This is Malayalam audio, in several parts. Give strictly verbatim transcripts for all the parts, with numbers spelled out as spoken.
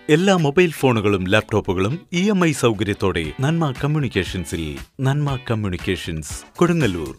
എല്ലാ മൊബൈൽ ഫോണുകളും ലാപ്ടോപ്പുകളും ഇ എം ഐ സൗകര്യത്തോടെ നന്മ കമ്മ്യൂണിക്കേഷൻസിൽ. നന്മ കമ്മ്യൂണിക്കേഷൻസ്, കൊടുങ്ങല്ലൂർ.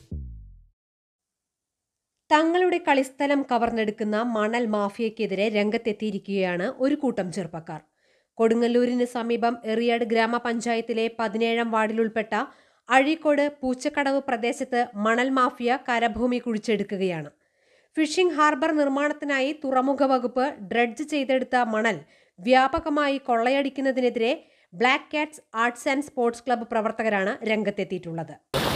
തങ്ങളുടെ കളിസ്ഥലം കവർന്നെടുക്കുന്ന മണൽ മാഫിയയ്ക്കെതിരെ രംഗത്തെത്തിയിരിക്കുകയാണ് ഒരു കൂട്ടം ചെറുപ്പക്കാർ. കൊടുങ്ങല്ലൂരിന് സമീപം എറിയാട് ഗ്രാമപഞ്ചായത്തിലെ പതിനേഴാം വാർഡിലുൾപ്പെട്ട അഴീക്കോട് പൂച്ചക്കടവ് പ്രദേശത്ത് മണൽ മാഫിയ കരഭൂമി കുഴിച്ചെടുക്കുകയാണ്. ഫിഷിംഗ് ഹാർബർ നിർമ്മാണത്തിനായി തുറമുഖ വകുപ്പ് ഡ്രഡ്ജ് ചെയ്തെടുത്ത മണൽ വ്യാപകമായി കൊള്ളയടിക്കുന്നതിനെതിരെ black cats arts and sports club പ്രവർത്തകരാണ് രംഗത്തെത്തിയിട്ടുള്ളത്.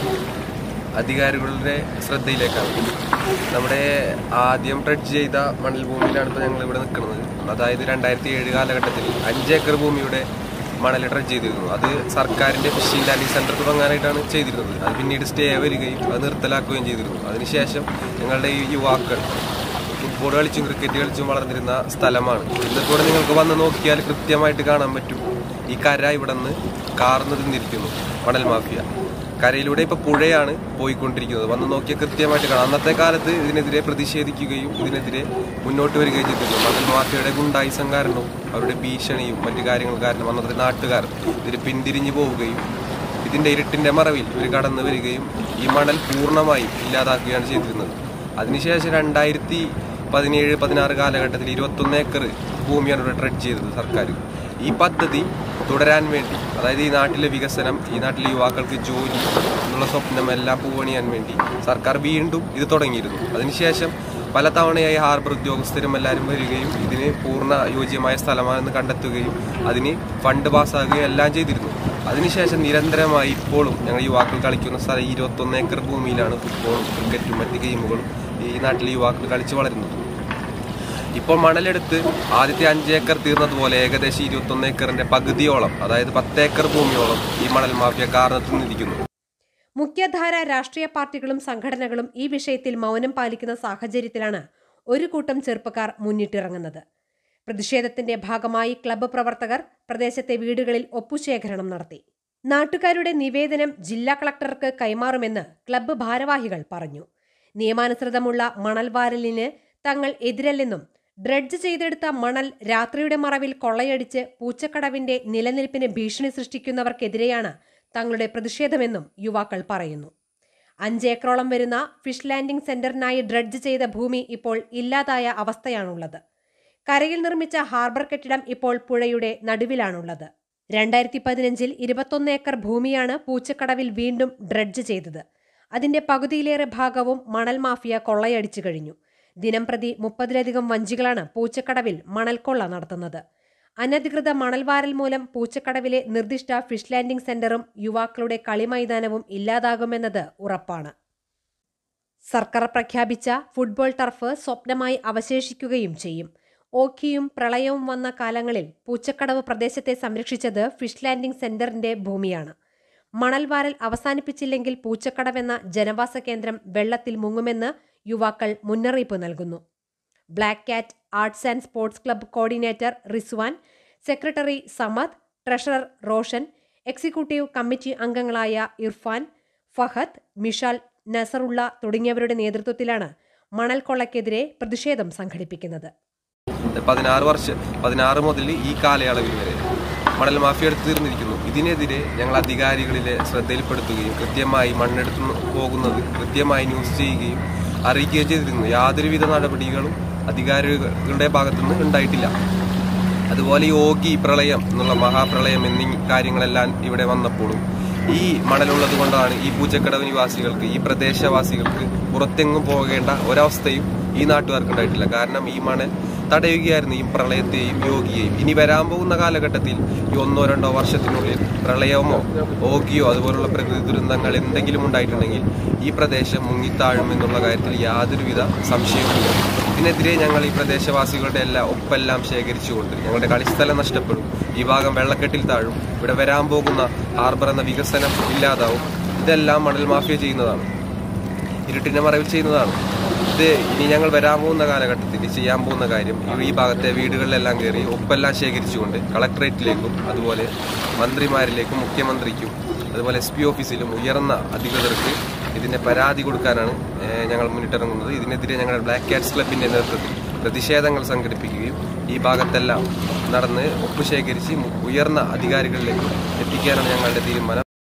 അധികാരികളുടെ ശ്രദ്ധയിലേക്കാണ്. നമ്മുടെ ആദ്യം ഡ്രഡ്ജ് ചെയ്ത മണൽ ഭൂമിയിലാണ് ഇപ്പോൾ ഞങ്ങൾ ഇവിടെ നിൽക്കുന്നത്. അതായത് രണ്ടായിരത്തി ഏഴ് കാലഘട്ടത്തിൽ അഞ്ചേക്കർ ഭൂമിയുടെ മണൽ ഡ്രഡ്ജ് ചെയ്തിരുന്നു. അത് സർക്കാരിൻ്റെ ഫിഷിംഗ് ലാൻഡിംഗ് സെൻറ്റർ തുടങ്ങാനായിട്ടാണ് ചെയ്തിരുന്നത്. അത് പിന്നീട് സ്റ്റേ വരികയും അത് നിർത്തലാക്കുകയും ചെയ്തിരുന്നു. അതിനുശേഷം ഞങ്ങളുടെ ഈ യുവാക്കൾ ഫുട്ബോൾ കളിച്ചും ക്രിക്കറ്റ് കളിച്ചും വളർന്നിരുന്ന സ്ഥലമാണ്. ഇന്നിപ്പോൾ നിങ്ങൾക്ക് വന്ന് നോക്കിയാൽ കൃത്യമായിട്ട് കാണാൻ പറ്റും. ഈ കര ഇവിടെ നിന്ന് കാർന്ന് തിന്നിരിക്കുന്നു മണൽ മാഫിയ. കരയിലൂടെ ഇപ്പോൾ പുഴയാണ് പോയിക്കൊണ്ടിരിക്കുന്നത്. വന്ന് നോക്കിയാൽ കൃത്യമായിട്ട് കാണാം. അന്നത്തെ കാലത്ത് ഇതിനെതിരെ പ്രതിഷേധിക്കുകയും ഇതിനെതിരെ മുന്നോട്ട് വരികയും ചെയ്തിരുന്നു. മണൽ മാഫിയയുടെ ഗുണ്ടായിസം കാരണവും അവരുടെ ഭീഷണിയും മറ്റു കാര്യങ്ങൾ കാരണം അന്നത്തെ നാട്ടുകാർ ഇതിന് പിന്തിരിഞ്ഞു പോവുകയും ഇതിൻ്റെ ഇരുട്ടിൻ്റെ മറവിൽ ഇവർ കടന്നു വരികയും ഈ മണൽ പൂർണ്ണമായും ഇല്ലാതാക്കുകയാണ് ചെയ്തിരുന്നത്. അതിനുശേഷം രണ്ടായിരത്തി പതിനേഴ് പതിനാറ് കാലഘട്ടത്തിൽ ഇരുപത്തൊന്ന് ഏക്കർ ഭൂമിയാണ് ഇവിടെ ഡ്രഡ്ജ് ചെയ്തത് സർക്കാർ. ഈ പദ്ധതി തുടരാൻ വേണ്ടി, അതായത് ഈ നാട്ടിലെ വികസനം, ഈ നാട്ടിലെ യുവാക്കൾക്ക് ജോലി എന്നുള്ള സ്വപ്നമെല്ലാം പൂവണിയാൻ വേണ്ടി സർക്കാർ വീണ്ടും ഇത് തുടങ്ങിയിരുന്നു. അതിനുശേഷം പല തവണയായി ഹാർബർ ഉദ്യോഗസ്ഥരും എല്ലാവരും വരികയും ഇതിന് പൂർണ്ണ യോജ്യമായ സ്ഥലമാണെന്ന് കണ്ടെത്തുകയും അതിന് ഫണ്ട് പാസ്സാകുകയും എല്ലാം ചെയ്തിരുന്നു. അതിനുശേഷം നിരന്തരമായി ഇപ്പോഴും ഞങ്ങൾ യുവാക്കൾ കളിക്കുന്ന സ്ഥലം ഇരുപത്തൊന്ന് ഏക്കർ ഭൂമിയിലാണ് ഫുട്ബോളും ക്രിക്കറ്റും മറ്റ് ഗെയിമുകളും ഈ നാട്ടിലെ യുവാക്കൾ കളിച്ചു വളരുന്നത്. ഇപ്പോൾ മണലെടുത്ത് ആദ്യത്തെ അഞ്ചേക്കർ തീർന്നതുപോലെ ഏകദേശം ഇരുപത്തൊന്ന് ഏക്കറിന്റെ പകുതിയോളം, അതായത് പത്തേക്കർ ഭൂമിയോളം ഈ മണൽ മാഫിയ കാർന്നെത്തിയിരിക്കുന്നു. മുഖ്യധാര രാഷ്ട്രീയ പാർട്ടികളും സംഘടനകളും ഈ വിഷയത്തിൽ മൗനം പാലിക്കുന്ന സാഹചര്യത്തിലാണ് ഒരു കൂട്ടം ചെറുപ്പക്കാർ മുന്നിട്ടിറങ്ങുന്നത്. പ്രതിഷേധത്തിന്റെ ഭാഗമായി ക്ലബ്ബ് പ്രവർത്തകർ പ്രദേശത്തെ വീടുകളിൽ ഒപ്പുശേഖരണം നടത്തി. നാട്ടുകാരുടെ നിവേദനം ജില്ലാ കളക്ടർക്ക് കൈമാറുമെന്ന് ക്ലബ്ബ് ഭാരവാഹികൾ പറഞ്ഞു. നിയമാനുസൃതമുള്ള മണൽ വാരലിന് തങ്ങൾ എതിരല്ലെന്നും ഡ്രഡ്ജ് ചെയ്തെടുത്ത മണൽ രാത്രിയുടെ മറവിൽ കൊള്ളയടിച്ച് പൂച്ചക്കടവിന്റെ നിലനിൽപ്പിന് ഭീഷണി സൃഷ്ടിക്കുന്നവർക്കെതിരെയാണ് തങ്ങളുടെ പ്രതിഷേധമെന്നും യുവാക്കൾ പറയുന്നു. അഞ്ചേക്കറോളം വരുന്ന ഫിഷ് ലാൻഡിംഗ് സെന്ററിനായി ഡ്രഡ്ജ് ചെയ്ത ഭൂമി ഇപ്പോൾ ഇല്ലാതായ അവസ്ഥയാണുള്ളത്. കരയിൽ നിർമ്മിച്ച ഹാർബർ കെട്ടിടം ഇപ്പോൾ പുഴയുടെ നടുവിലാണുള്ളത്. രണ്ടായിരത്തി പതിനഞ്ചിൽ ഇരുപത്തൊന്ന് ഏക്കർ ഭൂമിയാണ് പൂച്ചക്കടവിൽ വീണ്ടും ഡ്രഡ്ജ് ചെയ്തത്. അതിന്റെ പകുതിയിലേറെ ഭാഗവും മണൽ മാഫിയ കൊള്ളയടിച്ചു കഴിഞ്ഞു. ദിനംപ്രതി മുപ്പതിലധികം വഞ്ചികളാണ് പൂച്ചക്കടവിൽ മണൽക്കൊള്ള നടത്തുന്നത്. അനധികൃത മണൽവാരൽ മൂലം പൂച്ചക്കടവിലെ നിർദ്ദിഷ്ട ഫിഷ് ലാൻഡിംഗ് സെന്ററും യുവാക്കളുടെ കളിമൈതാനവും ഇല്ലാതാകുമെന്നത് ഉറപ്പാണ്. സർക്കാർ പ്രഖ്യാപിച്ച ഫുട്ബോൾ ടർഫ് സ്വപ്നമായി അവശേഷിക്കുകയും ചെയ്യും. ഓഖിയും പ്രളയവും വന്ന കാലങ്ങളിൽ പൂച്ചക്കടവ് പ്രദേശത്തെ സംരക്ഷിച്ചത് ഫിഷ് ലാൻഡിംഗ് സെന്ററിന്റെ ഭൂമിയാണ്. മണൽവാരൽ അവസാനിപ്പിച്ചില്ലെങ്കിൽ പൂച്ചക്കടവെന്ന ജനവാസ കേന്ദ്രം വെള്ളത്തിൽ മുങ്ങുമെന്ന് യുവാക്കൾ മുന്നറിയിപ്പ് നൽകുന്നു. Black cat arts and sports club coordinator Rizwan, secretary Samad, treasurer Roshan, executive committee അംഗങ്ങളായ ഇർഫാൻ, ഫഹദ്, മിഷാൽ, നസറുള്ള തുടങ്ങിയവരുടെ നേതൃത്വത്തിലാണ് മണൽ കൊള്ളയ്ക്കെതിരെ പ്രതിഷേധം സംഘടിപ്പിക്കുന്നത്. പതിനാറ് വർഷം പതിനാറ് മുതൽ ഈ കാലയളവിൽ വരെ മണൽ മാഫിയ എടുത്തു തീർന്നിരിക്കുന്നു. ഇതിനെതിരെ ഞങ്ങൾ അധികാരികളിലെ ശ്രദ്ധയിൽപ്പെടുത്തുകയും കൃത്യമായി മണ്ണെടുത്ത് പോകുന്നത് കൃത്യമായി ന്യൂസ് ചെയ്യുകയും അറിയിക്കുകയും ചെയ്തിരുന്നു. യാതൊരുവിധ നടപടികളും അധികാരികളുടെ ഭാഗത്തുനിന്ന് ഉണ്ടായിട്ടില്ല. അതുപോലെ ഈ ഓഖി പ്രളയം എന്നുള്ള മഹാപ്രളയം എന്നീ കാര്യങ്ങളെല്ലാം ഇവിടെ വന്നപ്പോഴും ഈ മണലുള്ളത് കൊണ്ടാണ് ഈ പൂച്ചക്കടവ് നിവാസികൾക്ക്, ഈ പ്രദേശവാസികൾക്ക് പുറത്തെങ്ങും പോകേണ്ട ഒരവസ്ഥയും ഈ നാട്ടുകാർക്ക് ഉണ്ടായിട്ടില്ല. കാരണം ഈ മണൽ തടയുകയായിരുന്നു ഈ പ്രളയത്തെയും യോഗിയെയും. ഇനി വരാൻ പോകുന്ന കാലഘട്ടത്തിൽ ഈ ഒന്നോ രണ്ടോ വർഷത്തിനുള്ളിൽ പ്രളയമോ ഓഖിയോ അതുപോലുള്ള പ്രകൃതി ദുരന്തങ്ങൾ എന്തെങ്കിലും ഉണ്ടായിട്ടുണ്ടെങ്കിൽ ഈ പ്രദേശം മുങ്ങിത്താഴും എന്നുള്ള കാര്യത്തിൽ യാതൊരുവിധ സംശയവുമില്ല. ഇതിനെതിരെ ഞങ്ങൾ ഈ പ്രദേശവാസികളുടെ എല്ലാം ഒപ്പെല്ലാം ശേഖരിച്ചുകൊണ്ട് ഞങ്ങളുടെ കളിസ്ഥലം നഷ്ടപ്പെടും, ഈ ഭാഗം വെള്ളക്കെട്ടിൽ താഴും, ഇവിടെ വരാൻ പോകുന്ന ഹാർബർ എന്ന വികസനം ഇല്ലാതാവും. ഇതെല്ലാം മണൽ മാഫിയ ചെയ്യുന്നതാണ്, ഇരുട്ടിന്റെ മറവിൽ ചെയ്യുന്നതാണ്. ഇത് ഇനി ഞങ്ങൾ വരാൻ പോകുന്ന കാലഘട്ടത്തിൽ ചെയ്യാൻ പോകുന്ന കാര്യം ഈ ഭാഗത്തെ വീടുകളിലെല്ലാം കയറി ഒപ്പെല്ലാം ശേഖരിച്ചുകൊണ്ട് കളക്ടറേറ്റിലേക്കും അതുപോലെ മന്ത്രിമാരിലേക്കും മുഖ്യമന്ത്രിക്കും അതുപോലെ എസ് പി ഓഫീസിലും ഉയർന്ന അധികൃതർക്ക് ഇതിന്റെ പരാതി കൊടുക്കാനാണ് ഞങ്ങൾ മുന്നിട്ടിറങ്ങുന്നത്. ഇതിനെതിരെ ഞങ്ങളുടെ ബ്ലാക്ക് കാറ്റ്സ് ക്ലബിന്റെ നേതൃത്വത്തിൽ പ്രതിഷേധങ്ങൾ സംഘടിപ്പിക്കുകയും ഈ ഭാഗത്തെല്ലാം നടന്ന് ഒപ്പ് ശേഖരിച്ച് ഉയർന്ന അധികാരികളിലേക്ക് എത്തിക്കാനാണ് ഞങ്ങളുടെ തീരുമാനം.